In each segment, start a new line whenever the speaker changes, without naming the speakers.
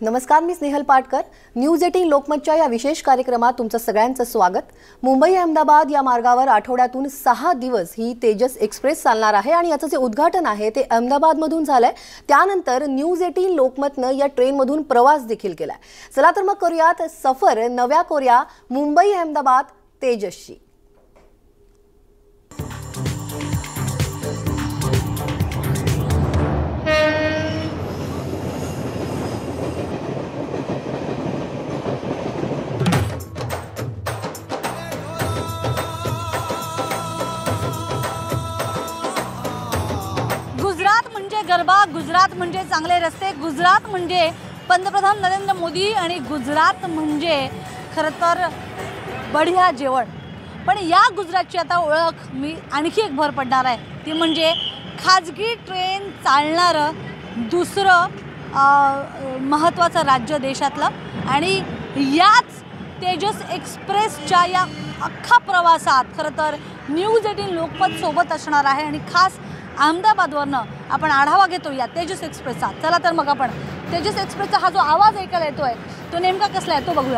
नमस्कार, मी स्नेहल पाटकर. न्यूज 18 लोकमतच्या या विशेष कार्यक्रमात तुमचं सगळ्यांचं स्वागत. मुंबई अहमदाबाद या मार्गावर आठवड्यातून 6 दिवस ही तेजस एक्सप्रेस चालणार आहे आणि याचं जे उद्घाटन आहे ते अहमदाबादमधून झालंय. त्यानंतर न्यूज 18 लोकमतनं या ट्रेनमधून प्रवास देखील केलाय. चला तर मग करूयात सफर नव्या कोऱ्या मुंबई अहमदाबाद तेजसची.
गरबा, गुजरात म्हणजे चांगले रस्ते, गुजरात म्हणजे पंतप्रधान नरेंद्र मोदी आणि गुजरात म्हणजे खरं तर बढिया जेवण. पण या गुजरातची आता ओळख मी आणखी एक भर पडणार आहे, ती म्हणजे खाजगी ट्रेन चालणारं दुसरं महत्त्वाचं राज्य देशातलं. आणि याच तेजस एक्सप्रेसच्या या अख्खा प्रवासात खरं तर न्यूज 18 लोकमत सोबत असणार आहे आणि खास अहमदाबादवरनं आपण आढावा घेतो या तेजस एक्सप्रेसचा. चला तर मग आपण तेजस एक्सप्रेसचा हा जो आवाज ऐकायला येतोय तो नेमका कसला आहे तो बघूया.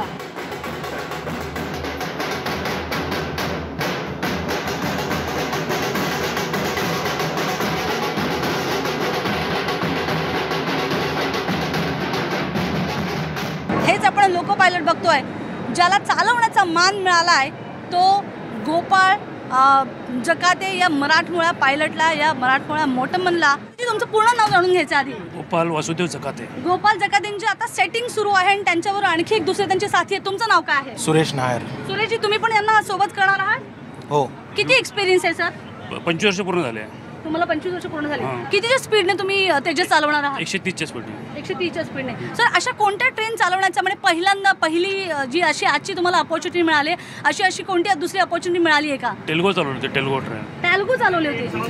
हेच आपण लोको पायलट बघतोय, ज्याला चालवण्याचा मान मिळाला आहे तो गोपाळ जकाते या मराठमोळ्या पायलटला, या मराठमोळ्या मोटमनला. तुमचं पूर्ण नाव जाणून घ्यायचं आधी.
गोपाल वासुदेव जकाते.
गोपाल जकातेंची आता सेटिंग सुरू आहे आणि त्यांच्यावर आणखी एक दुसरे त्यांचे साथी आहे. तुमचं नाव काय आहे?
सुरेश नायर.
सुरेशजी, तुम्ही पण यांना सोबत करणार आहात?
हो.
किती एक्सपिरियन्स आहे सर?
25 वर्ष पूर्ण झाले.
तुम्हाला 25 वर्ष पूर्ण झाले. कितीच्या स्पीडने तुम्ही तेजस चालवणार आहात?
130च्या स्पीडने.
130च्या स्पीडने. सर, अशा कोणत्या ट्रेन चालवण्याचा म्हणजे पहिली जी अशी आजची तुम्हाला अपॉर्च्युनिटी मिळाली, अशी कोणती दुसरी अपॉर्च्युनिटी मिळाली आहे का?
तेलगू चालवली होती. तेलगू ट्रेन.
तेलगू चालवली होती.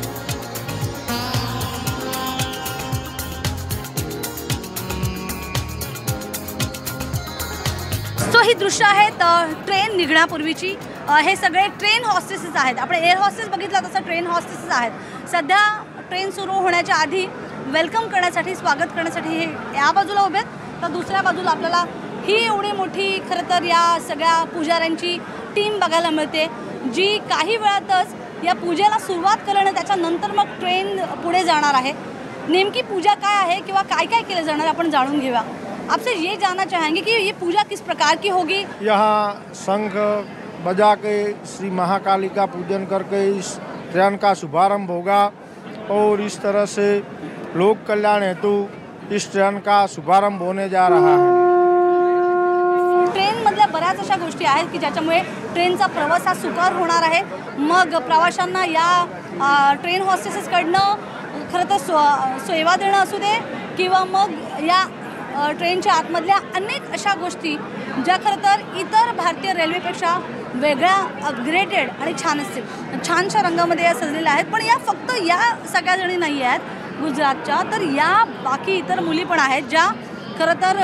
सो ही दृश्य आहेत ट्रेन निघण्यापूर्वीची. हे सगळे ट्रेन हॉस्टेसेस आहेत. आपण एअर हॉस्टेस बघितला तसं ट्रेन हॉस्टेसेस आहेत. सध्या ट्रेन सुरू होण्याच्या आधी वेलकम करण्यासाठी, स्वागत करण्यासाठी हे या बाजूला उभे आहेत. तर दुसऱ्या बाजूला आपल्याला ही एवढी मोठी खरं तर या सगळ्या पुजाऱ्यांची टीम बघायला मिळते, जी काही वेळातच या पूजेला सुरुवात करणं, त्याच्यानंतर मग ट्रेन पुढे जाणार आहे. नेमकी पूजा काय आहे किंवा काय काय केलं जाणार आपण जाणून घेऊया. आपसे ये जानना चाहेंगे कि ये पूजा किस प्रकार की होगी?
यहाँ शंख बजा के श्री महाकाली का पूजन करके इस ट्रेन का शुभारंभ होगा और इस तरह से लोक कल्याण हेतु इस ट्रेन का शुभारंभ होने जा रहा है.
ट्रेनमधल्या बऱ्याच अशा गोष्टी आहेत की ज्याच्यामुळे ट्रेनचा प्रवास हा सुकर होणार आहे. मग प्रवाशांना या ट्रेन हॉस्टेसेसकडनं खरं तर सेवा देणं असू दे किंवा मग या ट्रेनच्या आतमधल्या अनेक अशा गोष्टी ज्या खरं तर इतर भारतीय रेल्वेपेक्षा वेगळ्या, अपग्रेडेड आणि छान असतील, छानशा रंगामध्ये या सजलेल्या आहेत. पण या फक्त या सगळ्या जणी नाही आहेत गुजरातच्या, तर या बाकी इतर मुली पण आहेत ज्या खरं तर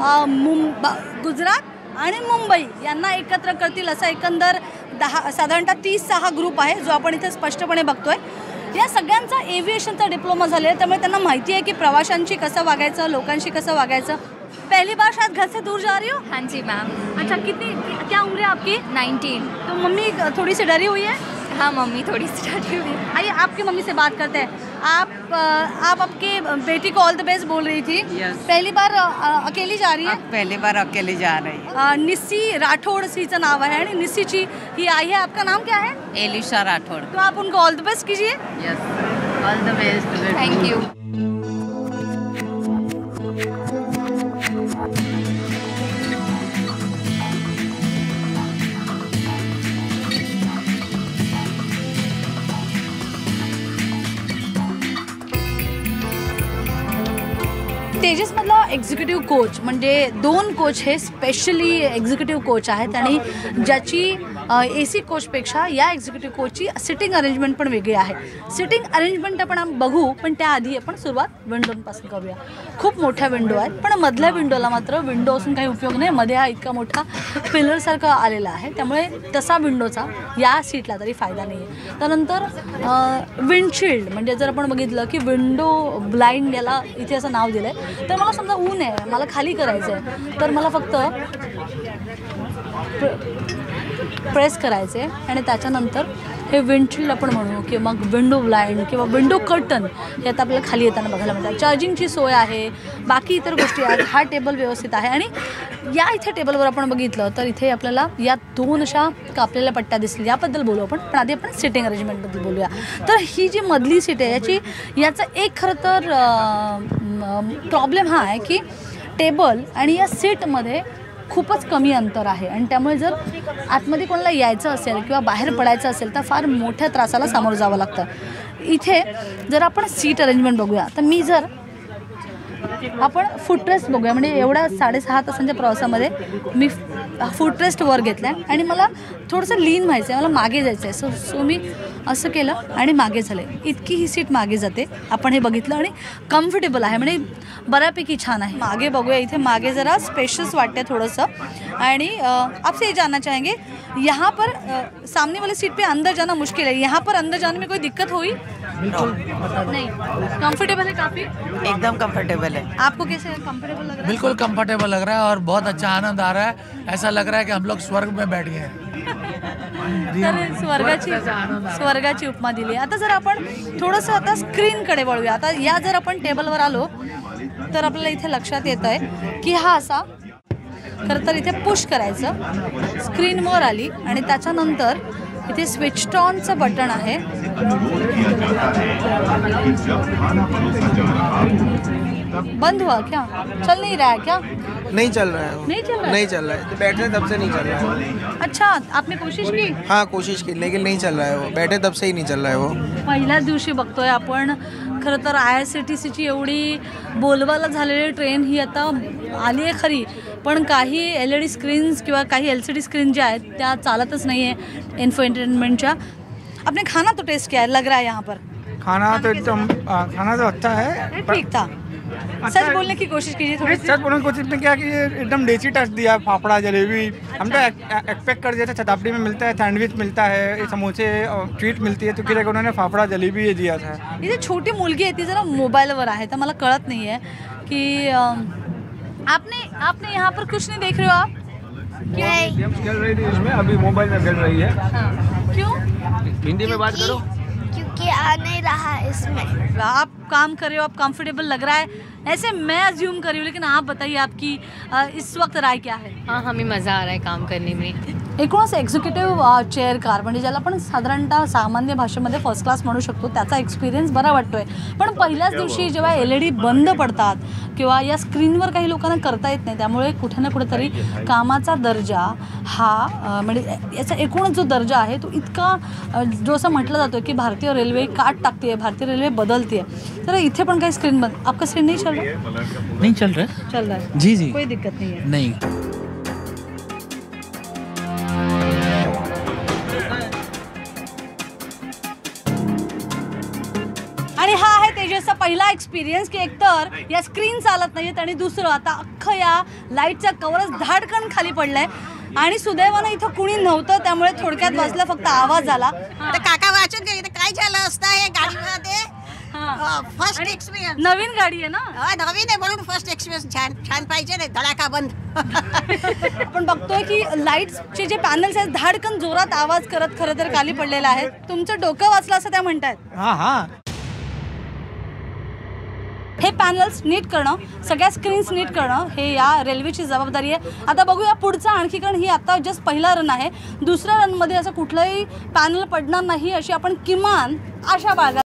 गुजरात आणि मुंबई यांना एकत्र करतील असा एकंदर साधारणतः 36 ग्रुप आहे, जो आपण इथे स्पष्टपणे बघतोय. या सगळ्यांचा एव्हिएशनचा डिप्लोमा झालेला आहे, त्यामुळे त्यांना माहिती आहे की प्रवाशांशी कसं वागायचं, लोकांशी कसं वागायचं. पहली बार शायद घर से दूर जा रही हो?
हाँ जी मैम.
अच्छा, क्या उम्र है आपकी?
19.
तो मम्मी थोड़ी सी डरी हुई है?
हाँ, मम्मी थोड़ी सी डरी हुई है.
आइए आपकी मम्मी से बात करते हैं. आप आपकी बेटी को ऑल द बेस्ट बोल रही थी.
Yes.
पहली बार अकेली जा रही है?
पहली बार अकेले जा रही है.
निस्सी राठौड़ सीचं नाव है आणि निस्सीची ही आई है. आपका नाम क्या है?
एलिशा राठौड़.
तो आप उनको ऑल द बेस्ट कीजिए.
Yes, all the best.
Thank you.
तेजसमधला एक्झिक्युटिव्ह कोच म्हणजे 2 कोच हे स्पेशली एक्झिक्युटिव्ह कोच आहेत आणि ज्याची AC कोचपेक्षा या एक्झिक्युटिव्ह कोचची सिटिंग अरेंजमेंट पण वेगळी आहे. सिटिंग अरेंजमेंट आपण बघू, पण त्याआधी आपण सुरुवात विंडोपासून करूया. खूप मोठ्या विंडो आहेत, पण मधल्या विंडोला मात्र विंडो असून काही उपयोग नाही. मध्ये हा इतका मोठा पिलरसारखा आलेला आहे, त्यामुळे तसा विंडोचा या सीटला तरी फायदा नाही आहे. त्यानंतर विंडशिल्ड म्हणजे जर आपण बघितलं की विंडो ब्लाइंड याला इथे असं नाव दिलं आहे, तर मला समजा ऊन आहे, मला खाली करायचं आहे, तर मला फक्त प्रेस करायचे आणि त्याच्यानंतर हे विंडशील्ड आपण म्हणू किंवा मग विंडो ब्लाइंड किंवा विंडो कर्टन हे आता आपल्याला खाली येताना बघायला मिळतात. चार्जिंगची सोय आहे, बाकी इतर गोष्टी आहेत. हा टेबल व्यवस्थित आहे आणि या इथे टेबलवर आपण बघितलं तर इथे आपल्याला या 2 अशा कापलेल्या पट्ट्या दिसल्या. याबद्दल बोलू आपण, पण आधी आपण सिटिंग अरेंजमेंटबद्दल बोलूया. तर ही जी मधली सीट आहे याचा एक खरं तर प्रॉब्लेम हा आहे की टेबल आणि या सीटमध्ये खूपच कमी अंतर आहे आणि त्यामुळे जर आतमध्ये कोणाला यायचं असेल किंवा बाहेर पडायचं असेल तर फार मोठ्या त्रासाला सामोरं जावं लागतं. इथे जर आपण सीट अरेंजमेंट बघूया तर मी जर आपण फुटरेस्ट बघूया, म्हणजे एवढ्या 6.5 तासांच्या प्रवासामध्ये मी फुटरेस्ट वर घेतला आहे आणि मला थोडंसं लीन व्हायचं आहे, मला मागे जायचं आहे. सो मी असं केलं आणि मागे झाले. इतकी ही सीट मागे जाते, आपण हे बघितलं आणि कम्फर्टेबल आहे, म्हणजे बऱ्यापैकी छान आहे. मागे बघूया, इथे मागे जरा स्पेशियस वाटते थोडंसं. आणि आपसे ये जानना चाहेंगे, यहाँ पर सामने वाली सीट पे अंदर जाना मुश्किल है, यहाँ पर अंदर जाने में कोई दिक्कत हुई? नहीं, कंफर्टेबल है काफ़ी?
एकदम कंफर्टेबल है.
आपको कैसे कंफर्टेबल लग रहा है?
बिल्कुल कंफर्टेबल लग रहा है और बहुत अच्छा आनंद आ रहा है. ऐसा लग रहा है कि हम लोग स्वर्ग में बैठ गए हैं.
तर स्वर्गाची उपमा दिली. आता जर आपण थोडंसं आता स्क्रीनकडे वळूया. आता या जर आपण टेबलवर आलो तर आपल्याला इथे लक्षात येतं आहे की हा असा खरं तर इथे पुश करायचं, स्क्रीनवर आली आणि त्याच्यानंतर इथे स्विच ऑनचं बटन आहे. बंद हुआ क्या? चल नहीं रहा है क्या?
नहीं चल रहा है वो.
नहीं चल रहा है?
नहीं चल रहा है, तो बैठे तब से नहीं चल रहा है.
अच्छा, आपने कोशिश की?
हाँ कोशिश की, लेकिन नहीं चल रहा है वो. बैठे तब से ही नहीं चल रहा है वो.
पहिल्याच दिवशी बघतोय आपण खरं तर IRCTCची एवढी बोलबाला झालेली ट्रेन ही आता आली आहे खरी, पण काही LED स्क्रीन्स किंवा काही LCD स्क्रीन ज्या आहेत त्या चालतच नाही आहे इन्फोटेनमेंटच्या. आपने खाना तो टेस्ट किया है, लग रहा है यहाँ पर?
खाना तो एकदम खाना तो अच्छा है.
ठीक था. सच बोलने की कोशिश कीजिए थोड़ी.
सच बोलने की कोशिश में क्या कि एकदम देसी टच दिया. फाफड़ा जलेबी हम तो एक्सपेक्ट कर दिया था शताब्दी में मिलता है, सैंडविच मिलता है, समोसे स्वीट मिलती है, तो फिर उन्होंने फाफड़ा जलेबी ये दिया था.
इथे छोटी मुलगी आहे ती जरा मोबाईलवर आहे तर मला कळत नाही आहे की आपने यहाँ पर कुछ नहीं देख रहे हो आप?
गेम्स खेल रही थी इसमें, अभी मोबाइल में खेल रही है.
क्यों?
हिंदी में बात करो.
क्योंकि आ नहीं रहा है इसमें.
आप काम कर रहे हो, आप कंफर्टेबल लग रहा है, ऐसे मैं अज्यूम कर रही हूँ, लेकिन आप बताइए आपकी इस वक्त राय क्या है?
हाँ, हमें मज़ा आ रहा है काम करने में.
एकूणच एक्झिक्युटिव्ह चेअर कार म्हणजे ज्याला आपण साधारणतः सामान्य भाषेमध्ये फर्स्ट क्लास म्हणू शकतो त्याचा एक्सपिरियन्स बरा वाटतोय. पण पहिल्याच दिवशी जेव्हा LED बंद पडतात किंवा या स्क्रीनवर काही लोकांना करता येत नाही, त्यामुळे कुठे ना कुठेतरी कामाचा दर्जा हा म्हणजे याचा एकूणच जो दर्जा आहे तो इतका जो असं म्हटलं जातो की भारतीय रेल्वे काट टाकते, भारतीय रेल्वे बदलते. तर इथे पण काही स्क्रीन बंद. आपका स्क्रीन नहीं चल रहा?
नहीं चल रहा है.
चल रहा है.
जी जी,
कोई दिक्कत नहीं है.
नहीं.
आणि हा आहे तेजसचा पहिला एक्सपिरियन्स की एकतर या स्क्रीन चालत नाहीत आणि दुसरं आता अख्खं या लाईटचा कवरच धाडकन खाली पडलाय आणि सुदैवानं इथं कुणी नव्हतं, त्यामुळे थोडक्यात वाजला फक्त आवाज आला.
तर काका वाचून घे, काय झालं असतं हे गाडीमध्ये. First experience.
नवीन गाडी आहे ना?
नवीन आहे म्हणून फर्स्ट एक्सपिरियन्स छान छान पाहिजे ना, धडाका बंद.
आपण बघतोय की लाईट्सचे जे पॅनल्स आहेत धाडकन जोरात आवाज करत खरं तर खाली पडलेला आहे. तुमचं डोकं वाचलं असं त्या म्हणतात.
हाँ.
हे पॅनल्स नीट करणं, सगळ्या स्क्रीन्स नीट करणं हे या रेल्वेची जबाबदारी आहे. आता बघूया पुढचा आणखी, कारण ही आता जस्ट पहिला रन आहे. दुसऱ्या रनमध्ये असं कुठलंही पॅनल पडणार नाही अशी आपण किमान आशा बाळगा.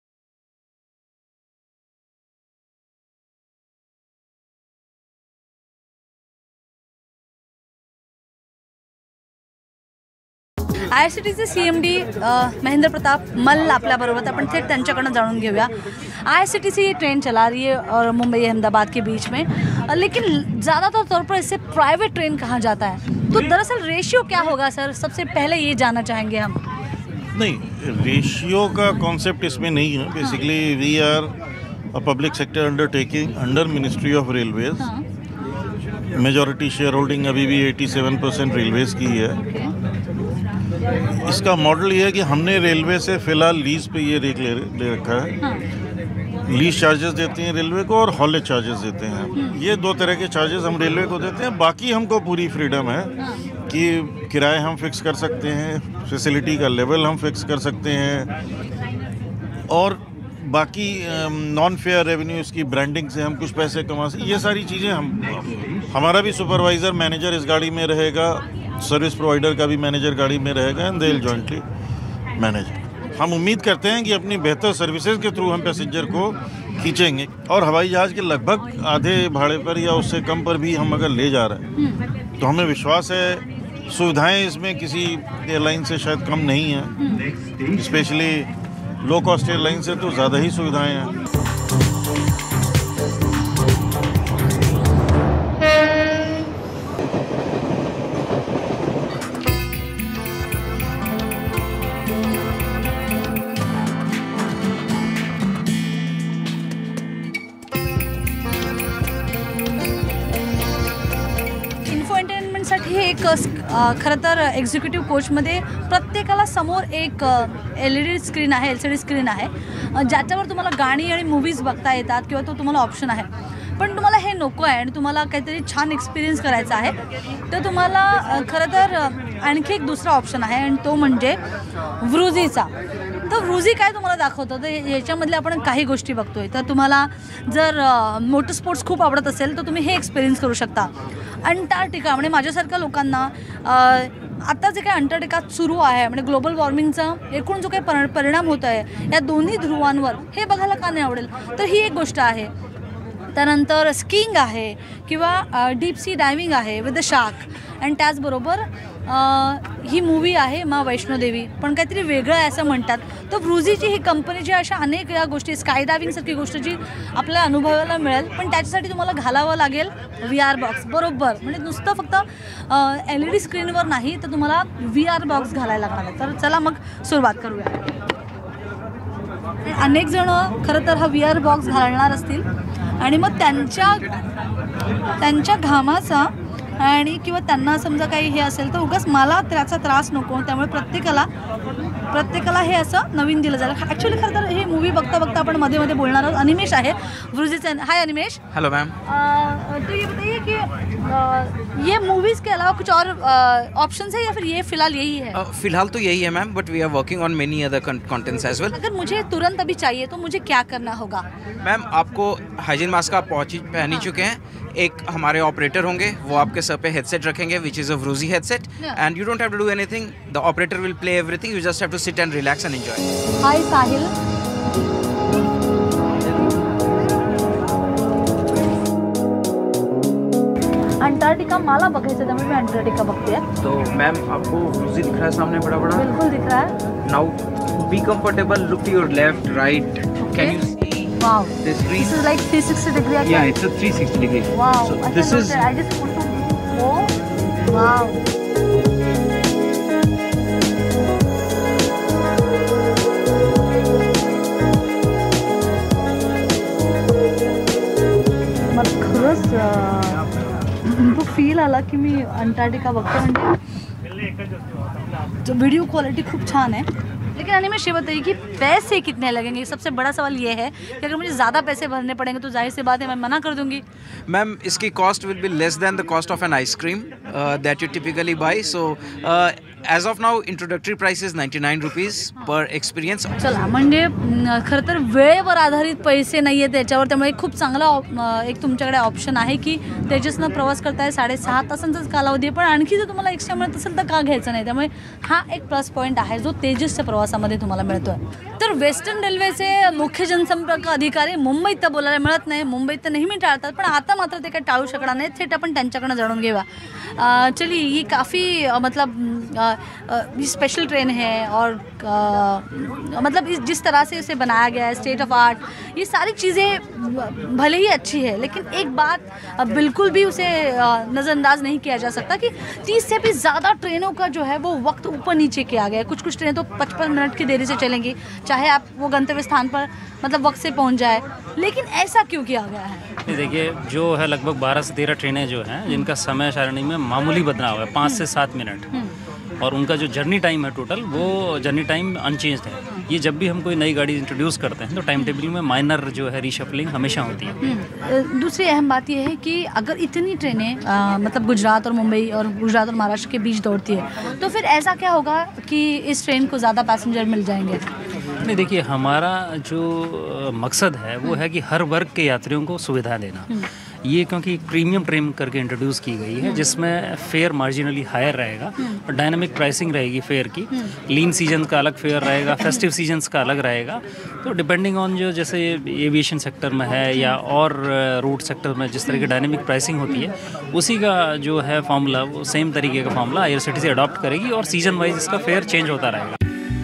IRCTC CMD महेंद्र प्रताप मल्ल आपल्याबरोबर, आपण थेट त्यांच्याकडनं जाणून घेऊया. IRCTC ट्रेन चला रही है और मुंबई अहमदाबाद के बीच में, लेकिन ज़्यादातर तौर पर इससे प्राइवेट ट्रेन कहा जाता है. तो दरअसल रेशियो क्या होगा सर? सबसे पहले ये जानना चाहेंगे हम.
नहीं, रेशियो का कॉन्सेप्ट इसमें नहीं है. Basically we are a public sector undertaking under ministry of railways. Majority shareholding अभी भी 87% रेलवेज़ की है. इसका मॉडल ये है कि हमने रेलवे से फ़िलहाल लीज़ पे ये रेक ले रखा है लीज चार्जेस देते हैं रेलवे को और हॉलेज चार्जेस देते हैं। ये 2 तरह के चार्जेस हम रेलवे को देते हैं। बाकी हमको पूरी फ्रीडम है कि किराए हम फिक्स कर सकते हैं, फैसिलिटी का लेवल हम फिक्स कर सकते हैं, और बाकी नॉन फेयर रेवेन्यू इसकी ब्रांडिंग से हम कुछ पैसे कमा सकते। ये सारी चीज़ें हमारा भी सुपरवाइज़र मैनेजर इस गाड़ी में रहेगा, सर्विस प्रोवाइडर का भी मैनेजर गाड़ी में रहेगा, and they will jointly manage. हम उम्मीद करते हैं कि अपनी बेहतर सर्विसेज के थ्रू हम पैसेंजर को खींचेंगे, और हवाई जहाज़ के लगभग आधे भाड़े पर या उससे कम पर भी हम अगर ले जा रहे हैं तो हमें विश्वास है सुविधाएं इसमें किसी एयरलाइन से शायद कम नहीं हैं। स्पेशली लो कॉस्ट एयरलाइन से तो ज़्यादा ही सुविधाएं हैं।
साठी हे एक खरं तर एक्झिक्युटिव्ह कोचमध्ये प्रत्येकाला समोर एक LED स्क्रीन आहे, LCD स्क्रीन आहे, ज्याच्यावर तुम्हाला गाणी आणि मूवीज बघता येतात किंवा तो तुम्हाला ऑप्शन आहे. पण तुम्हाला हे नको आहे आणि तुम्हाला काहीतरी छान एक्सपिरियन्स करायचा आहे तर तुम्हाला खरं तर आणखी एक दुसरा ऑप्शन आहे आणि तो म्हणजे व्रुझीचा. तर व्रुझी काय तुम्हाला दाखवतं तर याच्यामधले आपण काही गोष्टी बघतोय. तर तुम्हाला जर मोटर स्पोर्ट्स खूप आवडत असेल तर तुम्ही हे एक्सपिरियन्स करू शकता. अंटार्क्टिका म्हणजे माझ्यासारख्या लोकांना आता जे काही अंटार्क्टिकात सुरू आहे म्हणजे ग्लोबल वॉर्मिंगचा एकूण जो काही परिणाम होत आहे या दोन्ही ध्रुवांवर हे बघायला का नाही आवडेल तर ही एक गोष्ट आहे. त्यानंतर स्कीइंग आहे किंवा डीप सी डायव्हिंग आहे विथ द शार्क. आणि त्याचबरोबर ही मूवी आहे माँ वैष्णोदेवी पण काहीतरी वेगळं आहे असं म्हणतात. तर व्रुझीची ही कंपनी जी अशा अनेक या गोष्टी स्काय डायव्हिंगसारखी गोष्ट जी आपल्याला अनुभवायला मिळेल पण त्याच्यासाठी तुम्हाला घालावं लागेल VR बॉक्स. बरोबर म्हणजे नुसतं फक्त LED स्क्रीनवर नाही तर तुम्हाला VR बॉक्स घालायला लागणार आहे. तर चला मग सुरुवात करूया. अनेक जण खरं तर हा VR बॉक्स घालणार असतील आणि मग त्यांच्या घामाचा आणि किंवा त्यांना समजा काही हे असेल तर उगाच मला त्याचा त्रास नको त्यामुळे प्रत्येकाला हे असं नवीन दिलं जाईल. ॲक्च्युली खरं तर हे मूवी बघता बघता आपण मध्ये मध्ये बोलणार आहोत. अनिमेश आहे व्रुझीचे. हाय अनिमेश.
Hello ma'am.
तो ये बताइए कि ये मूवीज़ के अलावा कुछ और ऑप्शंस है या फिर ये फिलहाल यही है?
फिलहाल तो यही है ma'am but we are working on many other contents as well.
अगर मुझे तुरंत अभी चाहिए तो मुझे क्या करना होगा?
मैम आपको हाइजीन मास्क आप पहन ही चुके हैं. एक हमारे ऑपरेटर होंगे वो आपके सर पे हेडसेट रखेंगे which is a Vruzi headset and you don't have to do anything. The operator will play everything. You just have to sit and relax and enjoy.
Hi Sahil. Antarctica मला बघायचं त्यामुळे मी अंटार्क्टिका बघते.
तो मैम आपको व्रुझी दिख रहा है सामने बड़ा बड़ा?
बिल्कुल दिख रहा है.
Now be comfortable. Look to your left right. Can you see?
Wow.
This
is like 360 degree.
Yeah, it's a 360 degree.
Wow.
So
I
this is.
I just want to go. Wow. मला खरंच तो feel आला की मी Antarctica बघते. म्हणजे video quality खूप छान आहे. लेकिन अनिमेश ये बताइए कि पैसे कितने लगेंगे. सबसे बड़ा सवाल ये है कि अगर मुझे ज़्यादा पैसे भरने पड़ेंगे तो जाहिर सी बात है मैं मना कर दूंगी.
मैम इसकी cost will be less than the cost of an ice cream that you typically buy. So as of now introductory price is 99 rupees per experience.
चला म्हणजे खरं तर वेळेवर आधारित पैसे नाही आहेत त्याच्यावर. त्यामुळे खूप चांगला एक तुमच्याकडे ऑप्शन आहे की तेजसनं प्रवास करताय 6.5 तासांचाच कालावधी आहे पण आणखी जर तुम्हाला एक्स्ट्रा मिळत असेल तर का घ्यायचं नाही. त्यामुळे हा एक प्लस पॉईंट आहे जो तेजसच्या प्रवासामध्ये तुम्हाला मिळतोय. तर वेस्टर्न रेल्वेचे मुख्य जनसंपर्क अधिकारी मुंबईत तर बोलायला मिळत नाही. मुंबईत तर नेहमी टाळतात पण आता मात्र ते काही टाळू शकणार नाही. थेट आपण त्यांच्याकडनं जाणून घेऊया. चलिए ये काफ़ी मतलब ये स्पेशल ट्रेन है और मतलब जिस तरह से इसे बनाया गया है स्टेट ऑफ आर्ट ये सारी चीज़ें भले ही अच्छी है लेकिन एक बात बिल्कुल भी उसे नज़रअंदाज नहीं किया जा सकता कि 30 से भी ज़्यादा ट्रेनों का जो है वो वक्त ऊपर नीचे किया गया है. कुछ ट्रेनें तो 55 मिनट की देरी से चलेंगी चाहे आप वो गंतव्य स्थान पर मतलब वक्त से पहुंच जाए. लेकिन ऐसा क्यों किया गया है?
देखिए जो है लगभग 12 से 13 ट्रेनें जो हैं जिनका समय सारणी में मामूली बदलाव है 5 से 7 मिनट और उनका जो जर्नी टाइम है टोटल वो जर्नी टाइम अनचेंज्ड है. ये जब भी हम कोई नई गाड़ी इंट्रोड्यूस करते हैं तो टाइम टेबल में माइनर जो है रीशफलिंग हमेशा होती है।
दूसरी अहम बात यह है कि अगर इतनी ट्रेनें मतलब गुजरात और मुंबई और गुजरात और महाराष्ट्र के बीच दौड़ती है तो फिर ऐसा क्या होगा कि इस ट्रेन को ज़्यादा पैसेंजर मिल जाएंगे?
नहीं, देखिए, हमारा जो मकसद है वो है कि हर वर्ग के यात्रियों को सुविधा देना। ये क्योंकि प्रीमियम ट्रेन करके इंट्रोड्यूस की गई है जिसमें फेयर मार्जिनली हायर रहेगा और डायनामिक प्राइसिंग रहेगी फेयर की। लीन सीजन का अलग फेयर रहेगा, फेस्टिव सीजन्स का अलग रहेगा। तो डिपेंडिंग ऑन जो जैसे एविएशन सेक्टर में है या और रूट सेक्टर में जिस तरह की डायनामिक प्राइसिंग होती है उसी का जो है फार्मूला, वो सेम तरीके का फार्मूला IRCTC अडॉप्ट करेगी और सीजन वाइज इसका फेयर चेंज होता रहेगा।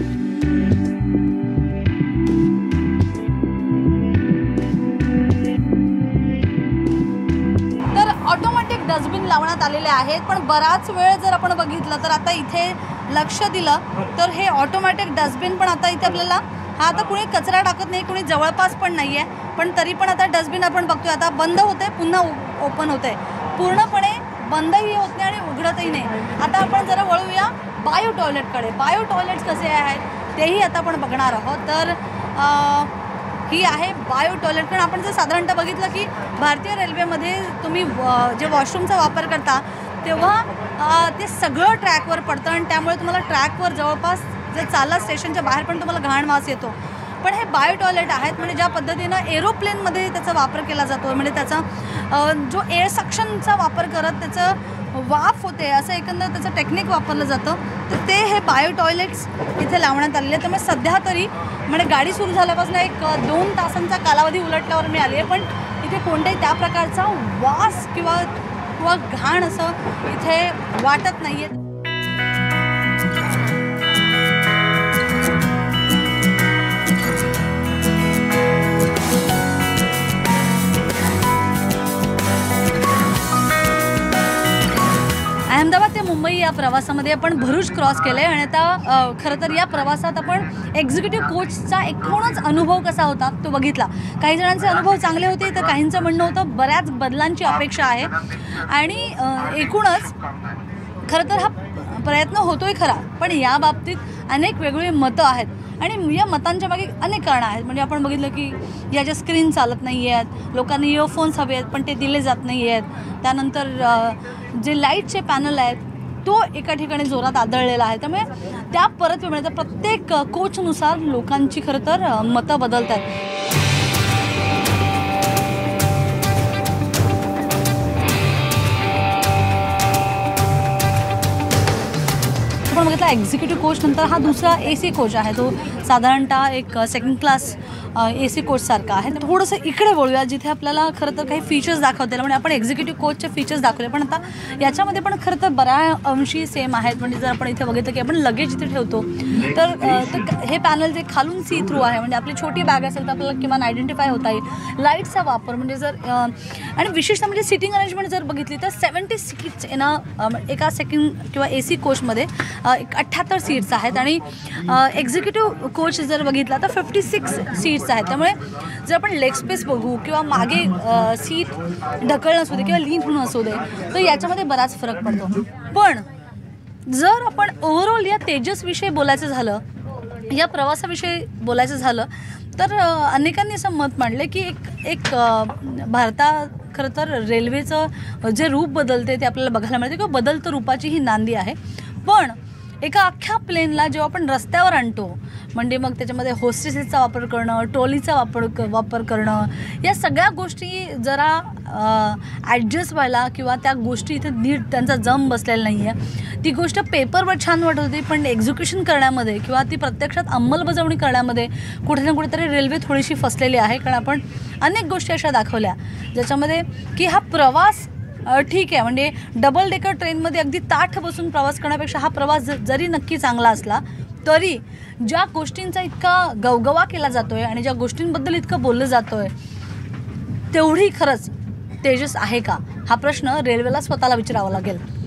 ऑटोमॅटिक डस्टबिन लावण्यात आलेले आहेत, पण बराच वेळ जर आपण बघितलं तर आता इथे लक्ष दिलं तर हे ऑटोमॅटिक डस्टबिन पण आता इथे आपल्याला आता कुणी कचरा टाकत नाही, कुणी जवळपास पण नाही आहे, पण तरी पण आता डस्टबिन आपण बघतोय आता बंद होते पुन्हा ओपन होते, पूर्णपणे बंदही होत नाही आणि उघडतही नाही। आता आपण जरा वळूया बायो टॉयलेटकडे। बायो टॉयलेट्स कसे आहेत तेही आता आपण बघणार आहोत। तर ही आहे बायो टॉयलेट। पण आपण जर साधारणतः बघितलं की भारतीय रेल्वेमध्ये तुम्ही जे वॉशरूमचा वापर करता तेव्हा ते सगळं ट्रॅकवर पडतं आणि त्यामुळे तुम्हाला ट्रॅकवर जवळपास जे चालत स्टेशनच्या बाहेर पण तुम्हाला घाण वास येतो। पण हे बायो टॉयलेट आहेत म्हणजे ज्या पद्धतीनं एरोप्लेनमध्ये त्याचा वापर केला जातो, म्हणजे त्याचा जो एअर सक्शनचा वापर करत त्याचं वाफ होते असं एकंदर त्याचं टेक्निक वापरलं जातं। तर ते हे बायो टॉयलेट्स इथे लावण्यात आलेले आहेत। त्यामुळे सध्या तरी म्हणजे गाडी सुरू झाल्यापासून एक 2 तासांचा कालावधी उलटल्यावर मी आली आहे, पण इथे कोणत्याही त्या प्रकारचा वास किंवा घाण असं इथे वाटत नाही आहे। अहमदाबाद ते मुंबई या प्रवासामध्ये आपण भरूच क्रॉस केलं आहे आणि आता खरं तर या प्रवासात आपण एक्झिक्युटिव्ह कोचचा एकूणच अनुभव कसा होता तो बघितला। काही जणांचे अनुभव चांगले होते तर काहींचं म्हणणं होतं बऱ्याच बदलांची अपेक्षा आहे आणि एकूणच खरं तर हा प्रयत्न होतोय खरा, पण या बाबतीत अनेक वेगवेगळी मतं आहेत आणि या मतांच्या मागे अनेक कारणं आहेत। म्हणजे आपण बघितलं की याच्या स्क्रीन चालत नाही आहेत, लोकांना इयरफोन्स हवे आहेत पण ते दिले जात नाही आहेत, त्यानंतर जे लाईटचे पॅनल आहेत तो एका ठिकाणी जोरात आदळलेला आहे, त्यामुळे त्या परत मिळतात। प्रत्येक कोचनुसार लोकांची खरं तर मतं बदलत आहेत। आपण बघितला एक्झिक्युटिव्ह कोच नंतर हा दुसरा AC कोच आहे, तो साधारणतः एक सेकंड क्लास AC कोच सारखा आहे। थोडंसं इकडे बोलूया जिथे आपल्याला खरं तर काही फीचर्स दाखवते, म्हणजे आपण एक्झिक्युटिव्ह कोचचे फीचर्स दाखवले पण आता याच्यामध्ये पण खरं तर बऱ्या अंशी सेम आहेत। म्हणजे जर आपण इथे बघितलं की आपण लगेज इथे ठेवतो तर हे पॅनल जे खालून सी थ्रू आहे, म्हणजे आपली छोटी बॅग असेल तर आपल्याला किमान आयडेंटिफाय होता येईल। लाईटचा वापर म्हणजे जर आणि विशेषतः म्हणजे सिटिंग अरेंजमेंट जर बघितली तर 70 सीट्स एका सेकंड किंवा AC कोचमध्ये 78 सीट्स आहेत आणि एक्झिक्युटिव्ह कोच जर बघितला तर 56 सीट्स आहेत। त्यामुळे जर आपण लेग स्पेस बघू किंवा मागे सीट ढकलणं असू दे किंवा लीन होणं असू दे तर याच्यामध्ये बराच फरक पडतो। पण जर आपण ओव्हरऑल या तेजसविषयी बोलायचं झालं, या प्रवासाविषयी बोलायचं झालं तर अनेकांनी असं मत मांडलं की एक भारतात खरं तर रेल्वेचं जे रूप बदलते ते आपल्याला बघायला मिळते किंवा बदलतं रूपाची ही नांदी आहे। पण एका अख्ख्या प्लेनला जेव्हा आपण रस्त्यावर आणतो म्हणजे मग त्याच्यामध्ये होस्टेसेसचा वापर करणं, ट्रॉलीचा वापर करणं, या सगळ्या गोष्टी जरा ॲडजस्ट व्हायला किंवा त्या गोष्टी इथे नीट त्यांचा जम बसलेला नाही आहे। ती गोष्ट पेपरवर छान वाटत होती पण एक्झिक्युशन करण्यामध्ये किंवा ती प्रत्यक्षात अंमलबजावणी करण्यामध्ये कुठे ना कुठेतरी रेल्वे थोडीशी फसलेली आहे। कारण आपण अनेक गोष्टी अशा दाखवल्या ज्याच्यामध्ये की हा प्रवास ठीक आहे, म्हणजे डबल डेकर ट्रेनमध्ये अगदी ताठ बसून प्रवास करण्यापेक्षा हा प्रवास जरी नक्की चांगला असला तरी ज्या गोष्टींचा इतका गवगवा केला जातो आहे आणि ज्या गोष्टींबद्दल इतकं बोललं जातं आहे तेवढी खरंच तेजस आहे का, हा प्रश्न रेल्वेला स्वतःला विचारावा लागेल।